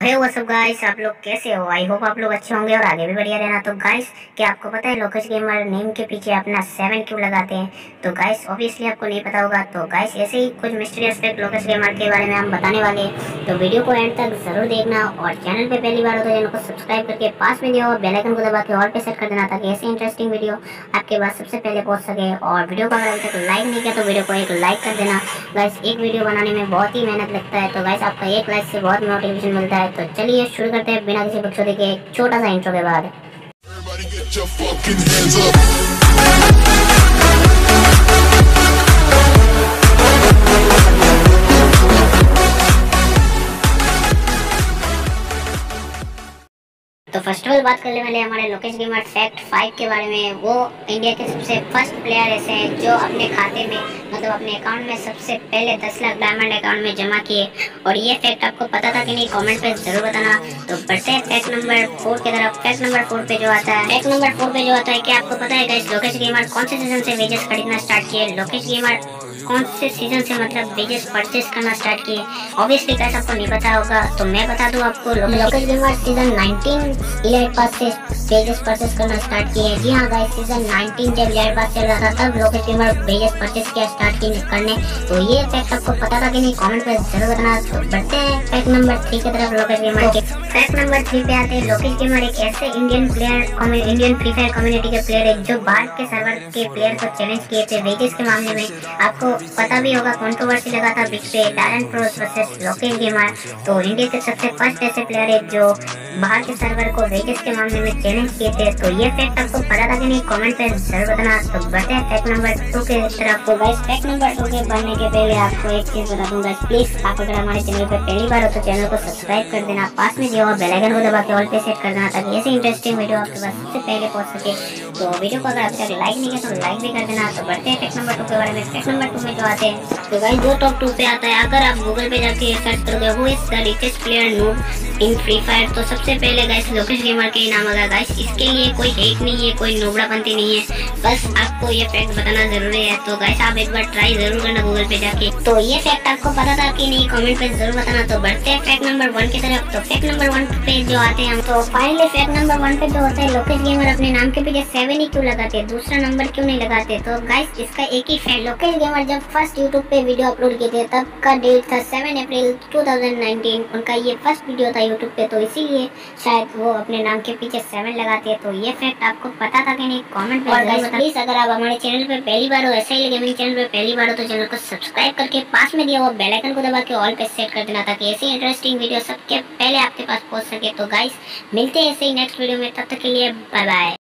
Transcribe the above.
हे WhatsApp guys, आप लोग कैसे हो? आई होप आप लोग अच्छे होंगे और आगे भी बढ़िया रहना। तो गाइस, क्या आपको पता है लोकेश गेमर नेम के पीछे अपना 7 क्यों लगाते हैं? तो गाइस ऑब्वियसली आपको नहीं पता होगा। तो गाइस ऐसे ही कुछ मिस्टीरियस फैक्ट लोकेश गेमर के बारे में हम बताने वाले हैं, तो वीडियो को एंड तक जरूर देखना। और चैनल पे पहली बार हो तो चैनल को सब्सक्राइब करके पास में दिया और बेल आइकन को दबा के ऑल पे सेट कर देना, ताकि ऐसी इंटरेस्टिंग वीडियो आपके पास सबसे पहले पहुंच सके। और वीडियो को अगर अभी तक लाइक नहीं किया तो वीडियो को एक लाइक कर देना। गाइस एक वीडियो बनाने में बहुत ही मेहनत लगता है, तो गाइस आपका एक लाइक से बहुत मोटिवेशन मिलता है। तो चलिए शुरू करते हैं बिना किसी बकचोदी के एक छोटा सा इंट्रो के बाद। तो फर्स्ट ऑफ ऑल बात करने वाले हमारे लोकेश गेमर फैक्ट 5 के बारे में। वो इंडिया के सबसे फर्स्ट प्लेयर ऐसे हैं जो अपने खाते में मतलब अपने अकाउंट में सबसे पहले 10 लाख डायमंड अकाउंट में जमा किए। और ये फैक्ट आपको पता था कि नहीं, कमेंट पे जरूर बताना। तो बढ़ते हैं फैक्ट नंबर 4 की तरफ। फैक्ट नंबर 4 पे जो आता है क्या आपको पता है गाइस लोकेश गेमर कौन से सीजन से वेजेस खरीदना स्टार्ट किए? लोकेश गेमर कौन से सीजन से मतलब वेजेस परचेस करना स्टार्ट किए? ऑब्वियसली गाइस आपको नहीं पता होगा, तो मैं बता दूं आपको। Lokesh gamer season 19 elite pass से वेजेस परचेस करना स्टार्ट किए। जी हाँ गाइस, सीजन 19 जब इलाइट पास चल रहा था तब लोकेश गेमर वेजेस परचेस किया स्टार्ट करने। तो ये फैक्ट आपको पता था कि नहीं, कमेंट पे जरूर बताना। तो बढ़ते हैं फैक्ट नंबर 3 की तरफ लोकेश गेमर के। फैक्ट नंबर 3 पे आते हैं। लोकेश गेमर एक ऐसे इंडियन फ्री फायर कम्युनिटी के प्लेयर है जो बाहर के सर्वर के प्लेयर को चैलेंज किए थे वेजेस के मामले में। आपको पता भी होगा कंट्रोवर्सी लगा था बीच पे talent pros versus Lokesh gamer. तो इंडिया के सबसे फर्स्ट ऐसे प्लेयर है जो बाहर के सर्वर को वेजेस के मामले में चैलेंज किए थे। तो ये फैक्ट आपको पता था कि नहीं, कमेंट पे जरूर बताना। तो बढ़ते हैं फैक्ट नंबर 2 के तरफ। तो गाइस फैक्ट नंबर 2 के बढ़ने के पहले आपको एक चीज बता दूंगा, प्लीज आप अगर हमारे चैनल पे पहली बार हो तो चैनल को सब्सक्राइब कर देना, पास में दिया और बेल आइकन को दबा के ऑल पे सेट कर देना, ताकि ऐसी इंटरेस्टिंग वीडियो आपके पास सबसे पहले पहुंच सके। तो वीडियो को अगर आप लाइक नहीं किया तो लाइक भी कर देना। तो बढ़ते हैं फैक्ट नंबर 2 के बारे में। फैक्ट नंबर 2 में जो आते हैं, तो गाइस जो टॉप 2 पे आता है, अगर आप गूगल पे जाके सर्च करोगे who is the richest player noob in free fire, तो सबसे पहले गाइस लोकेश गेमर के नाम आएगा। गाइस इसके लिए कोई हेट नहीं है, कोई नोबड़ापंती नहीं है, बस आपको ये फैक्ट बताना जरूरी है। तो गाइस आप एक बार ट्राई जरूर करना गूगल पे जाके। तो ये फैक्ट आपको पता था कि नहीं, कमेंट पे जरूर बताना। तो बढ़ते हैं फैक्ट नंबर 1 की तरफ। तो फैक्ट नंबर 1 पे जो आते हैं हम, तो फाइनली फैक्ट नंबर 1 पे जो होता है लोकेश गेमर अपने नाम के पीछे 7 ही क्यों लगाते हैं, दूसरा नंबर क्यों नहीं लगाते? तो गाइस इसका एक ही फैक्ट, लोकेश गेमर जब फर्स्ट यूट्यूब पे वीडियो अपलोड किए थे तब का डेट था 7 अप्रैल 2019। उनका ये फर्स्ट वीडियो था यूट्यूब पे, तो इसीलिए शायद वो अपने नाम के पीछे 7 लगाते हैं। तो ये फैक्ट आपको पता था कि नहीं, कमेंट पे प्लीज अगर आप हमारे चैनल पे पहली बार हो, ऐसे ही गेमिंग चैनल पे पहली बार हो, तो चैनल को सब्सक्राइब करके पास में दिया हुआ बेल आइकन को दबा के ऑल पे सेट कर देना, ताकि ऐसी इंटरेस्टिंग वीडियो सबके पहले आपके पास पहुंच सके। तो गाइस मिलते हैं ऐसे ही नेक्स्ट वीडियो में, तब तक के लिए बाय बाय।